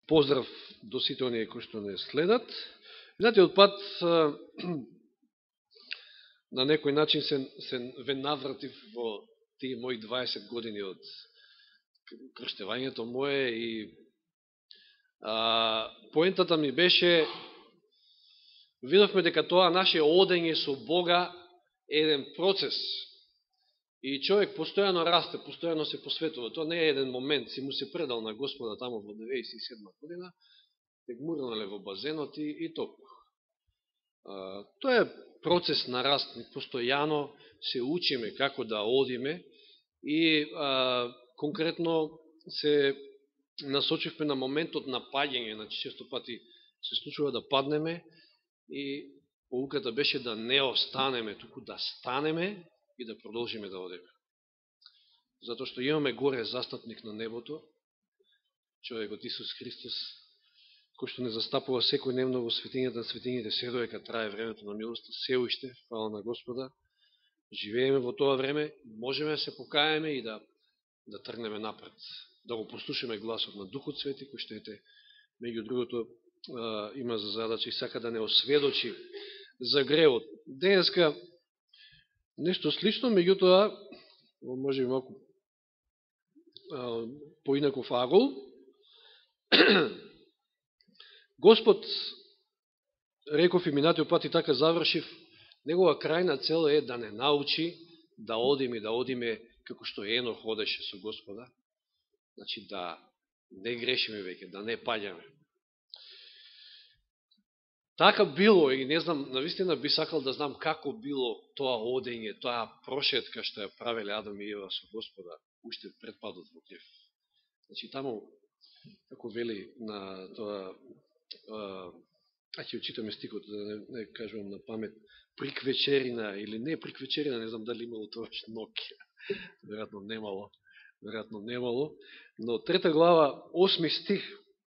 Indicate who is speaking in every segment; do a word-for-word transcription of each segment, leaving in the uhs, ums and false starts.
Speaker 1: поздрав до сите оние кои што не следат. Минатиот пат на некој начин се, се ве навратив во тие мои дваесет години од крштевањето мое и а, поентата ми беше, видовме дека тоа наше одење со Бога е еден процес и човек постојано расте, постојано се посветува. Тоа не е еден момент, си му се предал на Господа тамо во деветдесет и седма година, те гмурнале во базенот и, и толку. А, тоа е процес на раст, постојано се учиме како да одиме и а, конкретно се насочивме на моментот на паѓање, значи често пати се случува да паднеме и поуката беше да не останеме, туку да станеме и да продолжиме да одиме. Затоа што имаме горе застапник на небото, човекот Исус Христос, кој што не застапува секојдневно во светињата на светињите, се доека трае времето на милоста, се уште, фала на Господа, живееме во тоа време, можеме да се покаеме и да, да тргнеме напред, да го послушаме гласот на Духот Свети, кој што ете, меѓу другото, има за задача и сака да не осведочи за гревот. Денеска нешто слично, меѓутоа, може би малку поинаков агол, Господ, реков и минатиот пат и така завршив, негова крајна цел е да не научи да одиме и да одиме како што Енох одеше со Господа, значи да не грешиме веќе, да не паѓаме. Така било и не знам, навистина би сакал да знам како било тоа одење, тоа прошетка што ја правеле Адам и Ева со Господа, уште пред падот во грев. Значи таму, како вели на тоа, а ќе очитаме стикот, да не, не кажувам на памет, приквечерина или не приквечерина, не знам дали имало тоа Нокија, веројатно немало, веројатно немало, но трета глава, осми стих,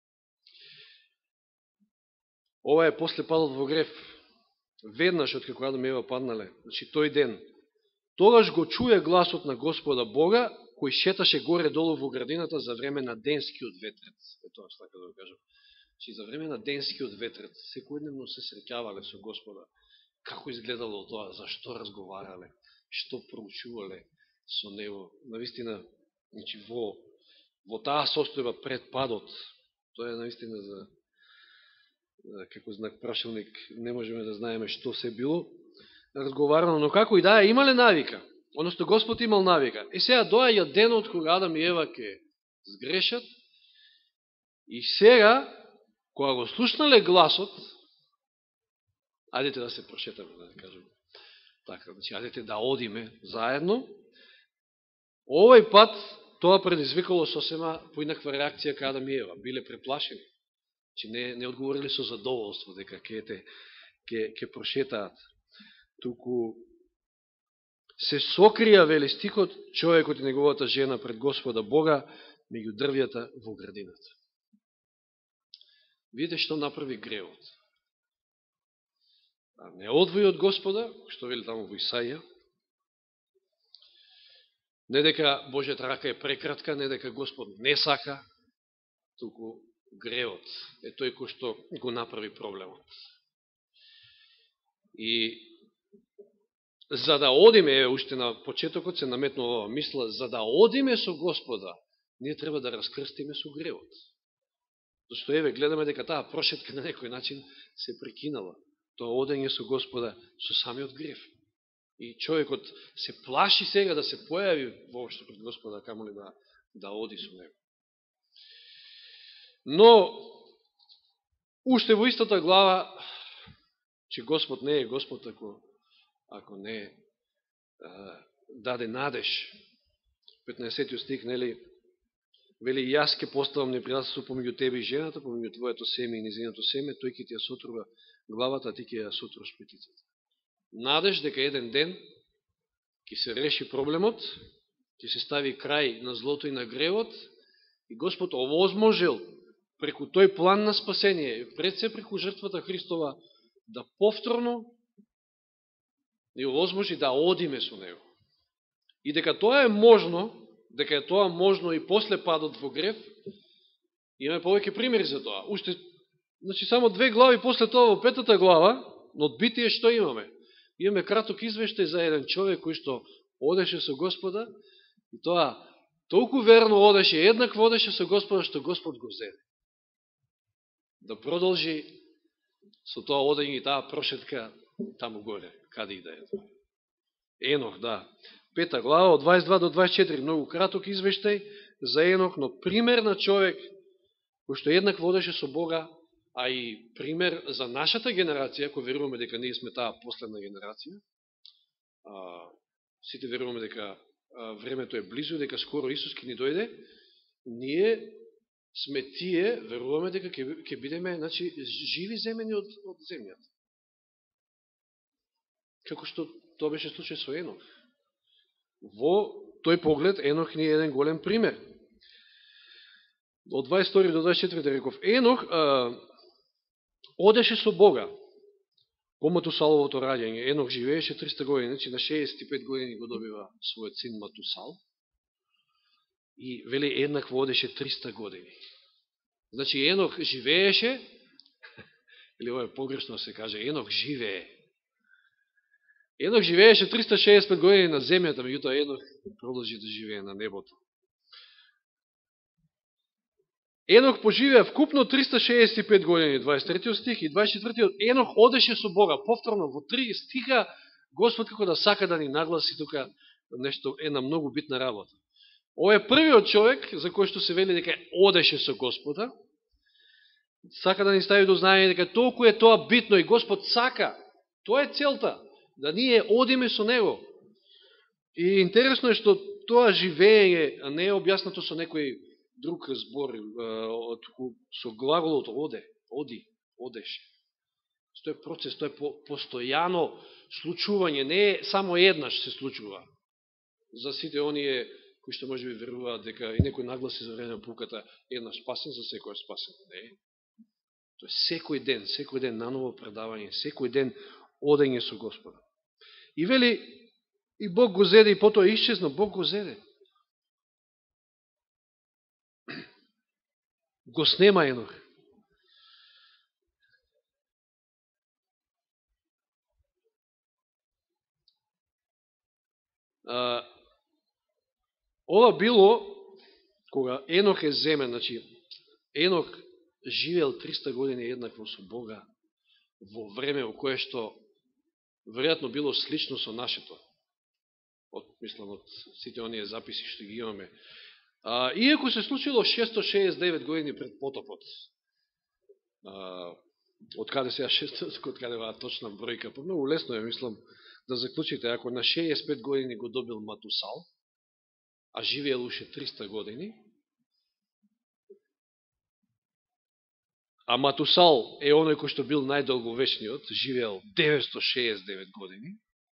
Speaker 1: ова е после падот во грев, веднаш од како Адам и Ева паднале, значи тој ден, тогаш го чуе гласот на Господа Бога, кој шеташе горе-долу во градината за време на денскиот ветрец. Е тоа што така да го кажам. Значи за време на денскиот ветрец, секојдневно се среќавале со Господа. Како изгледало тоа, зашто разговарале, што проучувале со Него. Навистина, значи во, во таа состојба пред падот, тоа е навистина за како знак прашалник, не можеме да знаеме што се било разговарано, но како и да е, имале навика, одnosno Господ имал навика. И сега доаѓа денот кога Адам и Ева ќе сгрешат и сега, кога го слушнале гласот, ајдете да се прошетаме, да кажем така, значи ајдете да одиме заедно, овој пат тоа предизвикало сосема поинаква реакција кај Адам и Ева, биле преплашени. Че не, не одговорили со задоволство дека ќе те ќе ќе прошетаат. Туку се сокрија, вели стихот, човекот и неговата жена пред Господа Бога меѓу дрвјата во градината. Видите што направи гревот. А не одвој од Господа, што вели таму во Исаија, не дека Божјата рака е прекратка, не дека Господ не сака, туку гревот е тој кој што го направи проблемот. И за да одиме, е, уште на почетокот се наметнува ова мисла, за да одиме со Господа, ние треба да раскрстиме со гревот. Зашто еве гледаме дека таа прошетка на некој начин се прекинала. Тоа одење со Господа со самиот грев. И човекот се плаши сега да се појави воопшто пред Господа, камоли да, да оди со него. Но, уште во истата глава, че Господ не е Господ ако, ако не а, даде надеж. петнаесетиот стих, нели, вели, јас ќе поставам непријателство помеѓу тебе и жената, помеѓу твоето семе и низиното семе, тој ќе ти ја сотрува главата, а ти ќе ја сотруваш петицата. Надеж дека еден ден ќе се реши проблемот, ќе се стави крај на злото и на гревот, и Господ овозможил преку тој план на спасение, пред се преку жртвата Христова, да повторно ни овозможи да одиме со Него. И дека тоа е можно, дека е тоа можно и после падот во грев, Имаме повеќе примери за тоа. Уште, значи, само две глави после тоа, во петата глава, но од Битие што имаме? Имаме краток извештај за еден човек кој што одеше со Господа, и тоа толку верно одеше, еднакво одеше со Господа, што Господ го зеде. Да продолжи со тоа одење и таа прошетка таму горе, каде и да е. Енох, да. Пета глава, од дваесет и два до дваесет и четири, многу краток извештај за Енох, но пример на човек кој што еднакво водеше со Бога, а и пример за нашата генерација, кој веруваме дека ние сме таа последна генерација. А, сите веруваме дека а, времето е близо, дека скоро Исус ќе ни дојде. Ние сме тие, веруваме дека ќе, ќе бидеме, значи, живи земени од, од земјата. Како што тоа беше случај со Енох. Во тој поглед Енох ни е еден голем пример. Од дваесет и втори до дваесет и четврти реков, Енох а, одеше со Бога по Матусаловото раѓање. Енох живееше триста години, значи на шеесет и пет години го добива својот син Матусал и вели еднакво одеше триста години. Значи Енох живееше, или ова е погрешно се каже, Енох живее. Енох живееше триста шеесет и пет години на земјата, меѓутоа Енох продолжи да живее на небото. Енох поживеа вкупно триста шеесет и пет години, дваесет и трети стих и дваесет и четврти. Енох одеше со Бога. Повторно во три стиха Господ како да сака да ни нагласи тука нешто, една многу битна работа. Ова е првиот човек за кој што се вели дека одеше со Господа. Сака да ни стави до знаење дека толку е тоа битно и Господ сака. Тоа е целта, да ние одиме со Него. И интересно е што тоа живење не е објаснато со некој друг збор, со глаголот оде, оди, одеше. Тоа е процес, тоа е постојано случување, не е само еднаш се случува. За сите оние кои што може би веруваат дека и некој нагласи за време на пуката, еднаш спасен, за секој е спасен. Не. Тоа е секој ден, секој ден наново предавање, секој ден одење со Господа. И вели, и Бог го зеде, и потоа исчезна, Бог го зеде. Го снема Енох. А, ова било кога Енох е земен, значи Енох живеел триста години еднакво со Бога во време во кое што веројатно било слично со нашето. Од, мислам, од сите оние записи што ги имаме. А, иако се случило шестстотини шеесет и девет години пред потопот. А, од каде сега шестстотини, од каде ваа точна бројка? Па многу лесно е, мислам, да заклучите. Ако на шеесет и пет години го добил Матусал, а живеел уште триста години, а Матусал е оној кој што бил најдолговечниот, живеел деветстотини шеесет и девет години,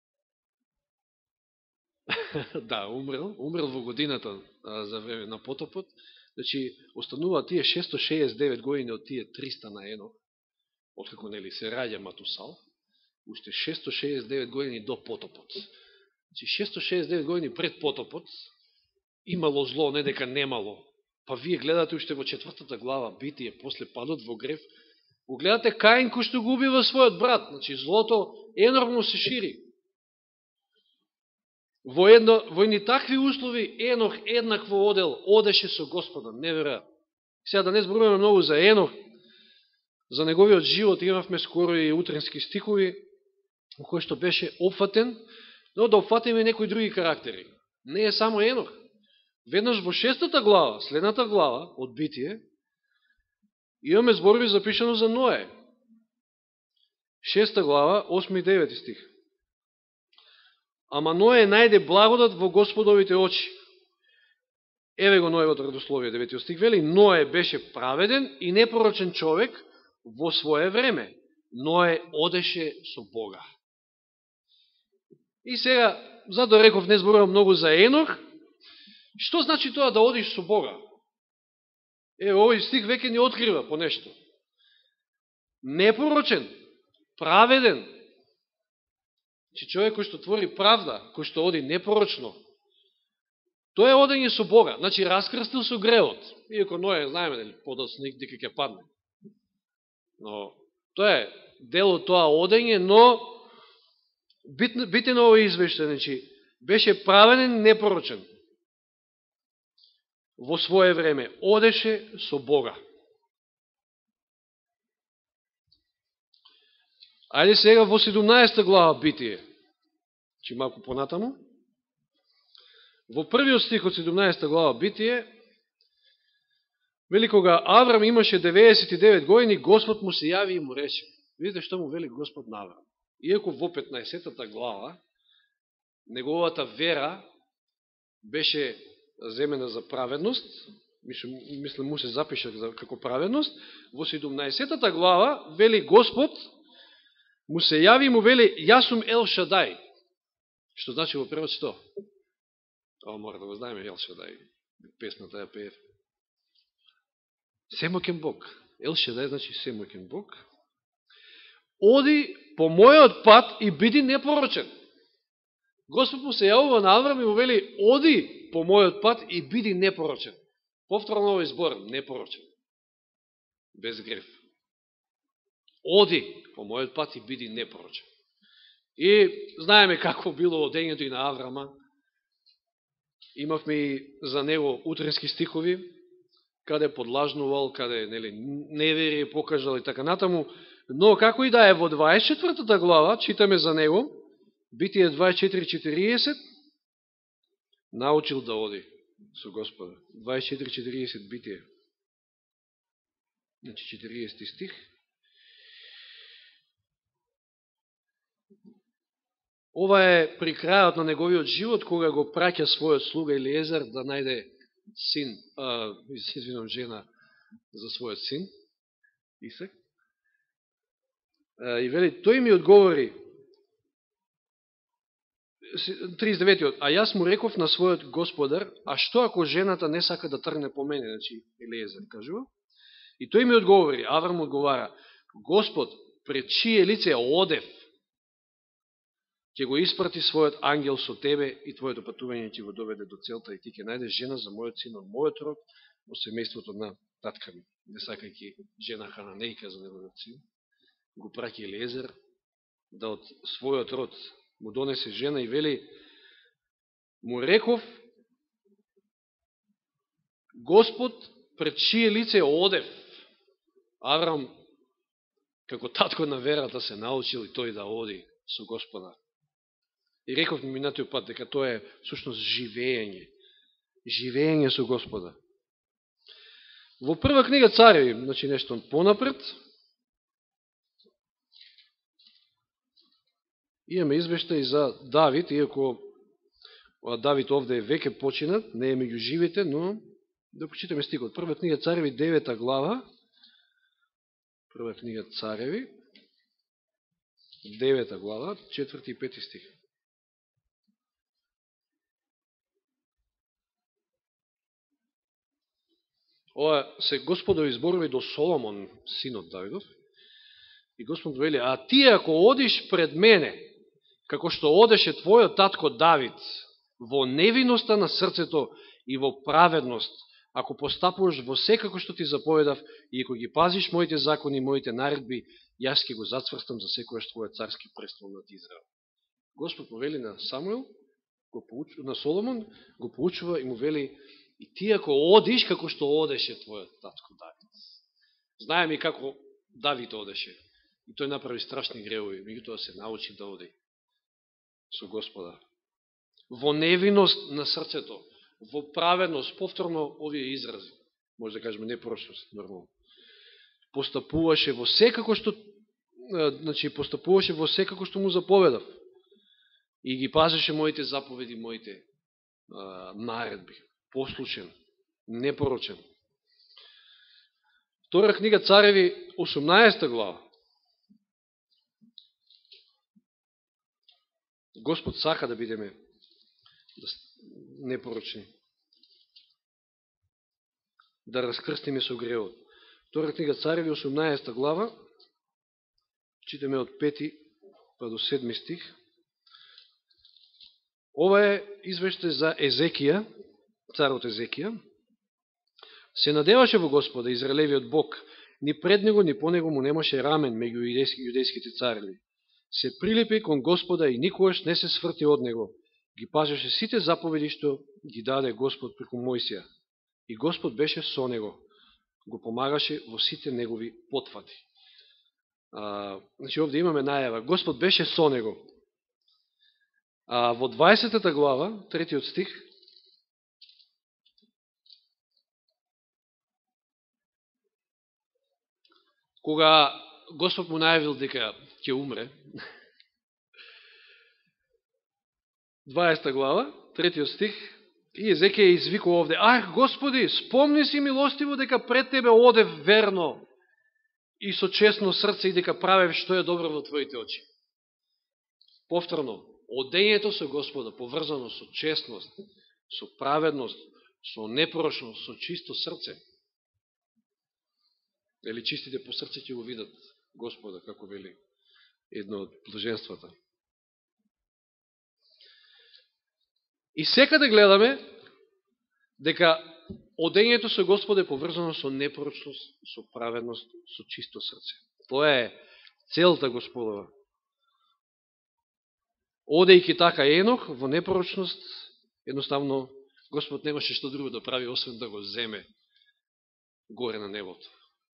Speaker 1: да, умрел, умрел во годината а, за време на потопот, значи останува тие шестстотини шеесет и девет години од тие триста на Енох, откако нели се раѓа Матусал, уште шестстотини шеесет и девет години до потопот. Значи шестстотини шеесет и девет години пред потопот имало зло, не дека немало. Па вие гледате уште во четвртата глава Битие, после падот во грев, го гледате Каин кој што го убива својот брат. Значи злото енормно се шири. Во, едно, во едни такви услови Енох еднакво одел, одеше со Господа, неверојатно. Сега да не зборуваме многу за Енох, за неговиот живот имавме скоро и утренски стихови, во кој што беше опфатен, но да опфатиме некои други карактери. Не е само Енох. Веднаш во шестата глава, следната глава од Битие, имаме зборови запишано за Ное. Шеста глава, осми и девети стих. Ама Ное најде благодат во Господовите очи. Еве го Ноевото родословие, девети стих, вели, Ное беше праведен и непорочен човек во свое време. Ное одеше со Бога. И сега, зато реков, не зборувам многу за Енох. Што значи тоа да одиш со Бога? Е, овој стих веќе ни открива по нешто. Непорочен, праведен. Че човек кој што твори правда, кој што оди непорочно, Тоа е одење со Бога. Значи, раскрстил со гревот. Иако Ној, знаеме, дали, подоцна дека ќе падне. Но, тоа е дел од тоа одење, но битен, битен овој извештај, значи, беше праведен непорочен. Во свое време одеше со Бога. Ајде сега во седумнаесета глава Битие, че малку понатаму. Во првиот стих од седумнаесета глава Битие, вели кога Аврам имаше деветдесет и девет години, Господ му се јави и му рече. Видите што му вели Господ на Аврам. Иако во петнаесетата глава, неговата вера беше земена за праведност, мислам му се запиша како праведност, во седумнаесетата глава, вели Господ, му се јави и му вели, јас сум Ел Шадај. Што значи во превод што? Ова мора да го знаеме, Ел Шадај. Песната ја пее. Семоќен Бог. Ел Шадај значи семоќен Бог. Оди по мојот пат и биди непорочен. Господ му се јавува на Аврам и му вели, оди по мојот пат и биди непорочен. Повторно овој збор, непорочен. Без греф. Оди по мојот пат и биди непорочен. И знаеме како било одењето и на Аврама. Имавме и за него утренски стихови, каде подлажнувал, каде нели, неверие покажал и така натаму. Но како и да е во дваесет и четвртата глава, читаме за него, Битие дваесет и четири четириесет, научил да оди со Господа. дваесет и четири четириесет Битие. Значи четириесети стих. Ова е при крајот на неговиот живот, кога го праќа својот слуга Елиезер да најде син, а, извинам, жена за својот син, Исак. И вели, тој ми одговори, тридесет и деветиот, а јас му реков на својот господар, а што ако жената не сака да тргне по мене, значи Елиезер кажува, и тој ми одговори, Аврам одговара, Господ, пред чие лице одев, ќе го испрати својот ангел со тебе и твоето патување ќе го доведе до целта и ти ќе најдеш жена за мојот син од мојот род во семејството на татка ми. Не сакајќи жена Хананејка за неговиот син, го праќа Елиезер да од својот род му донесе жена и вели, му реков, Господ пред чие лице одев. Аврам, како татко на верата, се научил и тој да оди со Господа. И реков ми минатиот пат дека тоа е всушност живење. Живење со Господа. Во прва книга Цареви, значи нешто понапред, имаме извештај за Давид, иако Давид овде е веќе починат, не е меѓу живите, но да почитаме стихот. Прва книга Цареви, девета глава, прва книга Цареви, девета глава, четврти и пети стих. Ова се Господови зборови до Соломон, синот Давидов. И Господ вели, а ти ако одиш пред мене, како што одеше твојот татко Давид, во невиноста на срцето и во праведност, ако постапуваш во се како што ти заповедав и ако ги пазиш моите закони и моите наредби, јас ќе го зацврстам за секојаш твојот царски престол над Израел. Господ му вели на Самуил, го поучува, на Соломон, го поучува и му вели, и ти ако одиш како што одеше твојот татко Давид. Знаеме и како Давид одеше. И тој направи страшни гревови, меѓутоа се научи да оди со Господа. Во невиност на срцето, во праведност, повторно овие изрази, може да кажеме непорочност, нормално. Постапуваше во секако што, значи, постапуваше во секако што му заповедав. И ги пазеше моите заповеди, моите а, наредби. Послушен, непорочен. Втора книга Цареви, осумнаесета глава. Господ сака да бидеме непорочни. Да раскрстиме со гревот. Втора книга Цареви, осумнаесета глава. Читаме од пети па до седми стих. Ова е извештај за Езекија. царот Езекија, се надеваше во Господа, Израелевиот Бог, ни пред него, ни по него му немаше рамен меѓу јудејските цареви. Се прилепи кон Господа и никогаш не се сврти од него. Ги пажеше сите заповеди што ги даде Господ преку Мојсија. И Господ беше со него, го помагаше во сите негови потфати. А, значи, овде имаме најава. Господ беше со него. А во дваесетата глава, третиот стих, кога Господ му најавил дека ќе умре, дваесета глава, третиот стих, и Езекија извикува овде: Ах, Господи, спомни си милостиво дека пред Тебе одев верно и со честно срце и дека правев што е добро во Твоите очи. Повторно, одењето со Господа, поврзано со честност, со праведност, со непорошност, со чисто срце. Или чистите по срце ќе го видат Господа, како вели едно од блаженствата. И секаде гледаме дека одењето со Господа е поврзано со непорочност, со праведност, со чисто срце. Тоа е целта Господова. Одејќи така Енох во непорочност, едноставно Господ немаше што друго да прави, освен да го земе горе на небото.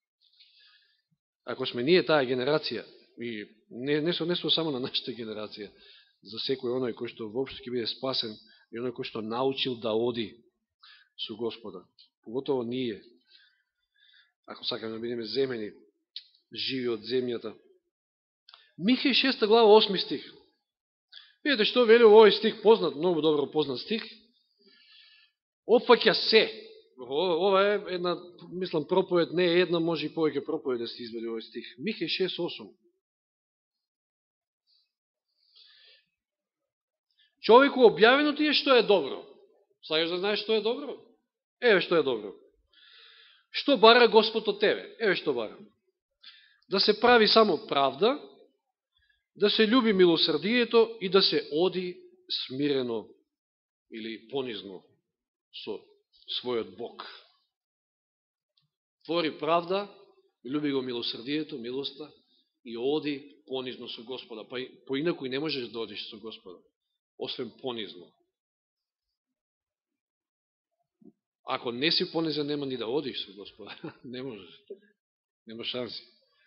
Speaker 1: Ако сме ние таа генерација, и не, не, со, не со само на нашата генерација, за секој оној кој што воопшто ќе биде спасен, и оној кој што научил да оди со Господа, поготово ние, ако сакаме да бидеме земени, живи од земјата. Михеј шеста глава, осми стих. Видете што вели овој стих, познат, многу добро познат стих, опфаќа се. Ова е една, мислам, проповед, не е една, може и повеќе проповед да се извади овој стих. Михеј шест осум. Човеку објавено ти е што е добро. Сакаш да знаеш што е добро? Еве што е добро. Што бара Господ од тебе? Еве што бара. Да се прави само правда, да се љуби милосрдието и да се оди смирено или понизно со својот Бог. Твори правда, љуби го милосрдието, милоста и оди понизно со Господа. Па поинаку и не можеш да одиш со Господа, освен понизно. Ако не си понизен, нема ни да одиш со Господа. Не можеш. Нема шанси.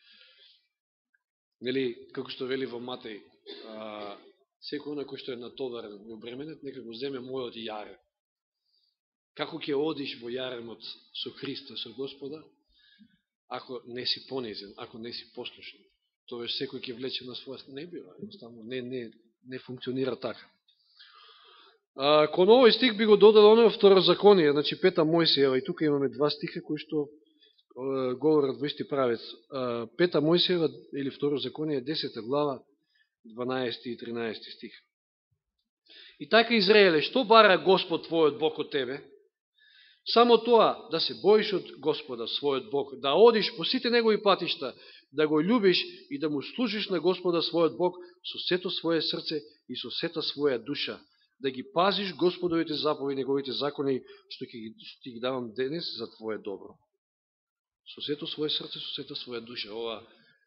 Speaker 1: Нели, како што вели во Матеј, а, секој оној кој што е натоварен и обременет, нека го земе мојот јарем. Како ќе одиш во јаремот со Христа, со Господа, ако не си понизен, ако не си послушен? Тоа секој ќе влече на своја... Не бива, не, не, не функционира така. А, кон овој стих би го додал оно Второзаконие, значи Пета Мојсиева, и тука имаме два стиха кои што е, говорат во исти правец. А, Пета Мојсиева или Второзаконие, десета глава, дванаесети и тринаесети стих. И така, Израеле, што бара Господ твојот Бог од тебе? Само тоа, да се боиш од Господа, својот Бог, да одиш по сите негови патишта, да го љубиш и да му служиш на Господа, својот Бог, со сето своје срце и со сета своја душа, да ги пазиш Господовите заповеди, неговите закони, што ќе ти ги давам денес за твое добро. Со сето своје срце, со сета своја душа. Ова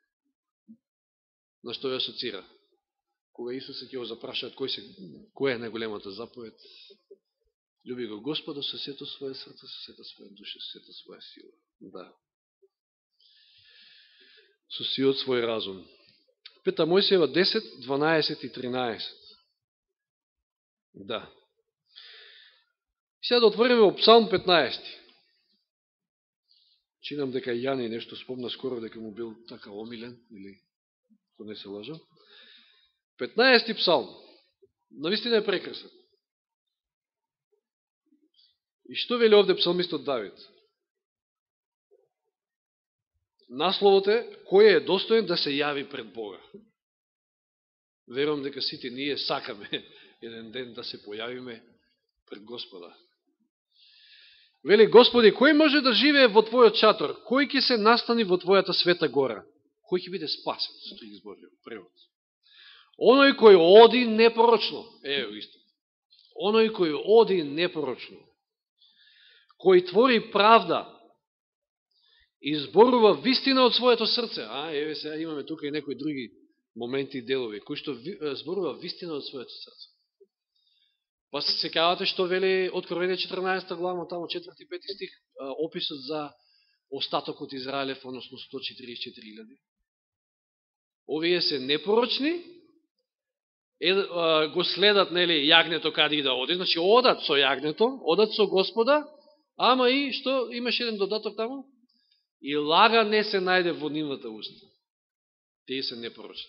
Speaker 1: на што ја асоцира? Кога Исуса ќе го запрашаат кој се, која е најголемата заповед, љуби го Господа со сето своје срце, со сета своја душа, со сета своја сила. Да. Со сиот свој разум. Пета Мојсиева десет, дванаесет и тринаесет. Да. Сега да отвориме во Псалм петнаесети. Чинам дека Јани нешто спомна скоро дека му бил така омилен, или ако не се лажам. петнаесети Псалм. Навистина е прекрасен. И што вели овде псалмистот Давид? Насловот е кој е достоен да се јави пред Бога. Верувам дека сите ние сакаме еден ден да се појавиме пред Господа. Вели, Господи, кој може да живее во Твојот шатор? Кој ќе се настани во Твојата света гора? Кој ќе биде спасен? Што ги изборил превод. Оној кој оди непорочно. Ево исто. Оној кој оди непорочно. кој твори правда и зборува вистина од своето срце. А, еве сега имаме тука и некои други моменти и делови, кои што зборува вистина од своето срце. Па се секавате што вели Откровение четрнаесета глава, тамо четврти и пети стих, описот за остатокот Израелев, односно сто четиридесет и четири илјади. Овие се непорочни, е, а, го следат, нели, јагнето каде и да оди, значи одат со јагнето, одат со Господа, ама и, што, имаш еден додаток тамо? И лага не се најде во нивната уста. Тие се непорочни.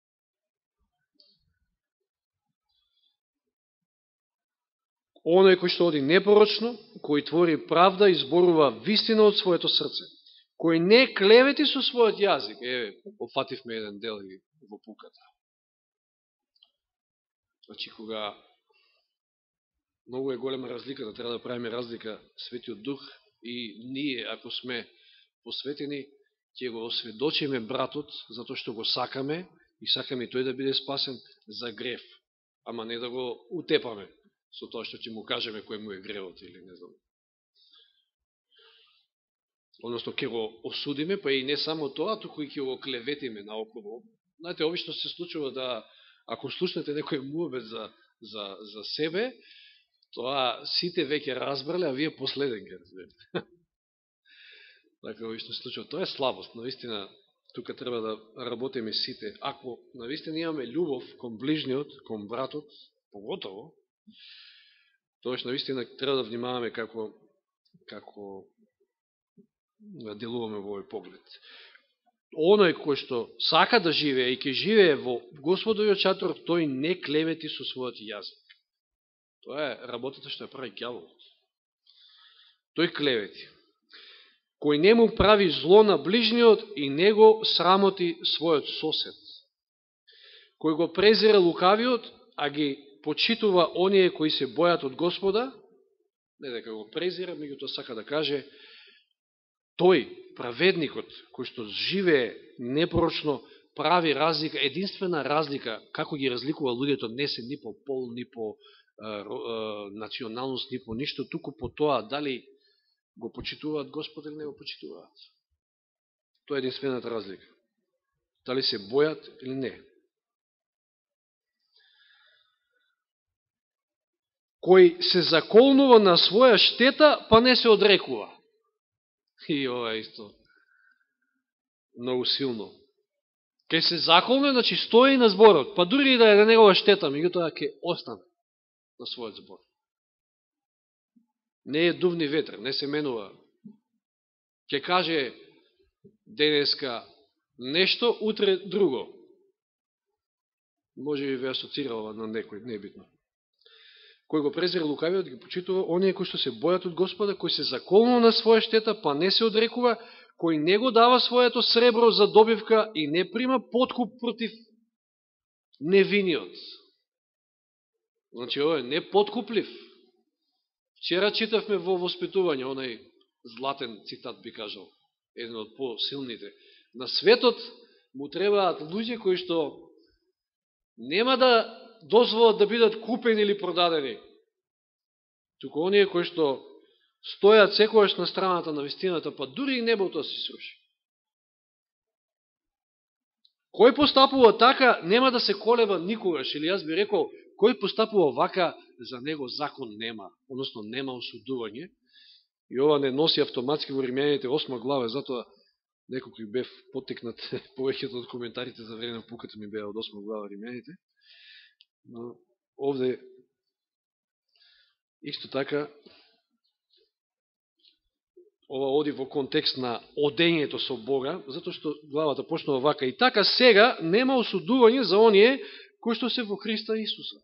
Speaker 1: Оној кој што оди непорочно, кој твори правда и зборува вистина од своето срце, кој не клевети со својот јазик. Еве, опфативме еден дел и во пуката. Значи, кога многу е голема разлика, да треба да правиме разлика Светиот Дух и ние, ако сме посветени, ќе го осведочиме братот, затоа што го сакаме и сакаме тој да биде спасен за грев, ама не да го утепаме со тоа што ќе му кажеме кој му е гревот или не знам. Односно, ќе го осудиме, па и не само тоа, туку и ќе го клеветиме наоколу. Знаете, обично се случува да, ако слушнете некој муабет за, за, за себе, тоа сите веќе разбрале, а вие последен ке разберете. Така обично се случува. Тоа е слабост. Наистина, тука треба да работиме сите. Ако наистина имаме љубов кон ближниот, кон братот, поготово, тоа што наистина треба да внимаваме како, како да делуваме во овој поглед. Оној кој што сака да живее и ќе живее во Господовиот шатор, тој не клевети со својот јазик. Тоа е работата што ја прави ѓаволот. Тој клевети. Кој не му прави зло на ближниот и не го срамоти својот сосед. Кој го презира лукавиот, а ги почитува оние кои се бојат од Господа, не дека го презира, меѓутоа сака да каже, тој, праведникот, кој што живее непорочно, прави разлика, единствена разлика, како ги разликува луѓето, не се ни по пол, ни по а, а, националност, ни по ништо, туку по тоа дали го почитуваат Господа или не го почитуваат. Тоа е единствената разлика. Дали се бојат или не. Кој се заколнува на своја штета, па не се одрекува. И ова е исто многу силно. Ке се заколне, значи стои на зборот, па дури и да е на негова штета, меѓутоа ќе остане на својот збор. Не е дувни ветер, не се менува. Ќе каже денеска нешто, утре друго. Може би ве асоцирала на некој, не е битно. Кој го презира лукавиот, ги почитува оние кои што се бојат од Господа, кој се заколнува на своја штета, па не се одрекува, кој не го дава своето сребро за добивка и не прима подкуп против невиниот. Значи, ова е не подкуплив. Вчера читавме во воспитување, онај златен цитат би кажал, еден од посилните. На светот му требаат луѓе кои што нема да дозволат да бидат купени или продадени. Туку оние кои што стојат секојаш на страната на вистината, па дури и небото се сруши. Кој постапува така, нема да се колеба никогаш, или јас би рекол, кој постапува вака, за него закон нема, односно нема осудување. И ова не носи автоматски во Римјаните осма глава, затоа некој бев потекнат повеќето од коментарите за време на пуката ми беа од осма глава Римјаните. Но овде исто така ова оди во контекст на одењето со Бога, затоа што главата почнува вака. И така сега нема осудување за оние кои што се во Христа Исуса.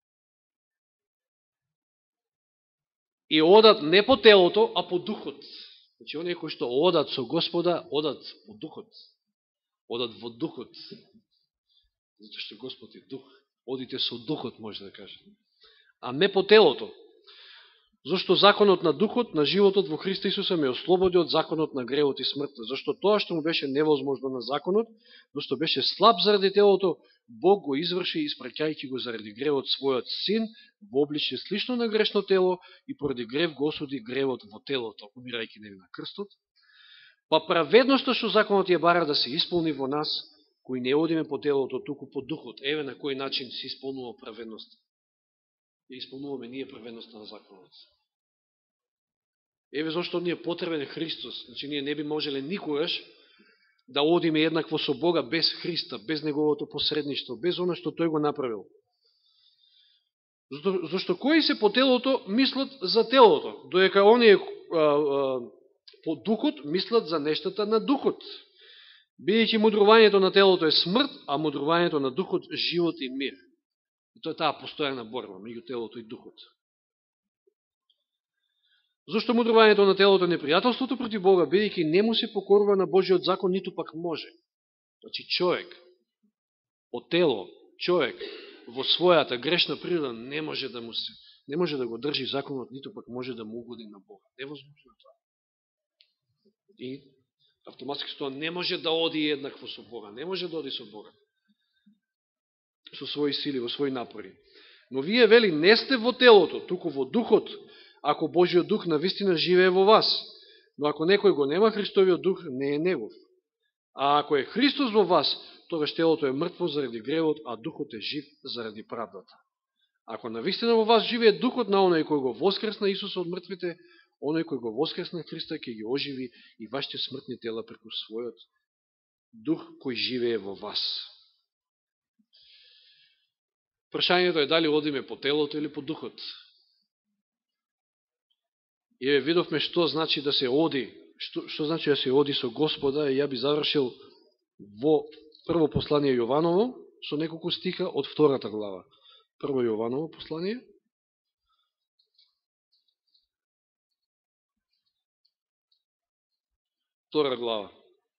Speaker 1: И одат не по телото, а по духот. Значи, оние кои што одат со Господа, одат по духот. Одат во духот. Затоа што Господ е дух. Одите со духот, може да кажете. А не по телото. Зашто законот на духот, на животот во Христа Исуса ме ослободи од законот на гревот и смртта. Зашто тоа што му беше невозможно на законот, но што беше слаб заради телото, Бог го изврши, испраќајќи го заради гревот својот син, во обличе слично на грешно тело и поради грев го осуди гревот во телото, умирајќи нели на крстот. Па праведноста што законот ја бара да се исполни во нас, кои не одиме по телото, туку по духот. Еве на кој начин се исполнува праведноста. Ја исполнуваме ние праведноста на законот. Еве зашто ни е потребен Христос. Значи, ние не би можеле никогаш да одиме еднакво со Бога без Христа, без Неговото посредништво, без оно што Тој го направил. Зашто, зашто кои се по телото мислат за телото, доека оние а, а, по духот мислат за нештата на духот. Бидејќи мудрувањето на телото е смрт, а мудрувањето на духот живот и мир. И тоа е таа постојана борба меѓу телото и духот. Зошто мудрувањето на телото е непријателството против Бога, бидејќи не му се покорува на Божиот закон, ниту пак може. Значи човек, од тело, човек во својата грешна природа не може да му се, не може да го држи законот, ниту пак може да му угоди на Бога. Невозможно тоа. И автоматски тоа не може да оди еднакво со Бога, не може да оди со Бога. Со своји сили, во своји напори. Но вие, вели, не сте во телото, туку во духот, ако Божиот дух навистина живее во вас. Но ако некој го нема Христовиот дух, не е негов. А ако е Христос во вас, тогаш телото е мртво заради гревот, а духот е жив заради правдата. Ако навистина во вас живее духот на оној кој го воскресна Исус од мртвите, оној кој го воскресна Христа ќе ги оживи и вашите смртни тела преку својот дух кој живее во вас. Прашањето е дали одиме по телото или по духот. И видовме што значи да се оди, што, што значи да се оди со Господа, и ја би завршил во прво послание Јованово, со неколку стиха од втората глава. Прво Јованово послание. Втора глава.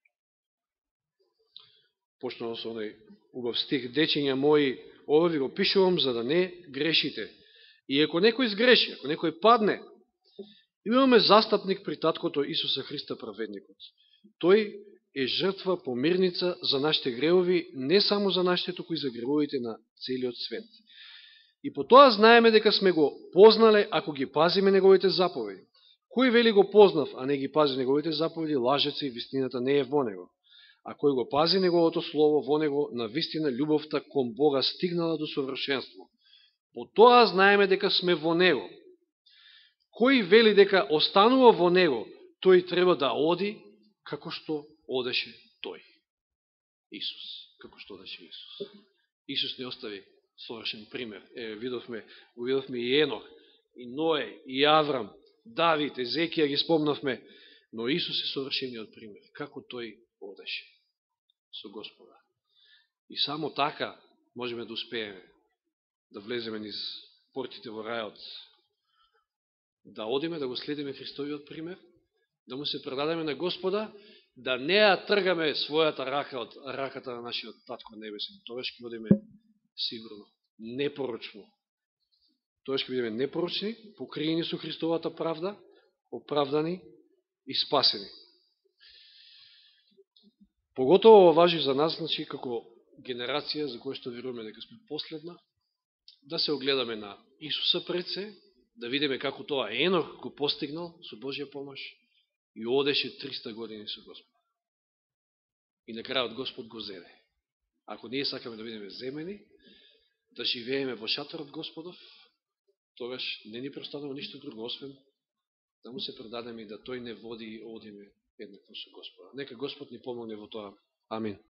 Speaker 1: Почнало со оној убав стих: дечиња мои, ова ви го пишувам за да не грешите. И ако некој сгреши, ако некој падне, имаме застапник при таткото Исуса Христа праведникот. Тој е жртва помирница за нашите гревови, не само за нашите, туку и за гревовите на целиот свет. И по тоа знаеме дека сме го познале ако ги пазиме неговите заповеди. Кој вели го познав, а не ги пази неговите заповеди, лажеца и вистината не е во него. А кој го пази неговото слово, во него на вистина љубовта кон Бога стигнала до совршенство. По тоа знаеме дека сме во него. Кој вели дека останува во него, тој треба да оди како што одеше тој. Исус. Како што одеше Исус. Исус не остави совршен пример. Е, видовме, видовме и Енох, и Ное, и Аврам, Давид, Езекија ги спомнавме, но Исус е совршениот пример. Како тој одеше со Господа. И само така можеме да успееме да влеземе низ портите во рајот, да одиме, да го следиме Христовиот пример, да му се предадеме на Господа, да не ја тргаме својата рака од раката на нашиот Татко Небесен. Тоа ќе одиме сигурно, непорочно. Тоа ќе бидеме непорочни, покриени со Христовата правда, оправдани и спасени. Поготово ова важи за нас, значи, како генерација за која што веруваме дека сме последна, да се огледаме на Исуса пред се, да видиме како тоа Енох го постигнал со Божја помош и одеше триста години со Господ. И на крајот Господ го зеде. Ако ние сакаме да бидеме земени, да живееме во шаторот Господов, тогаш не ни преостанува ништо друго, освен да му се предадеме и да тој не води и одиме еднакво со Господа. Нека Господ ни помогне во тоа. Амин.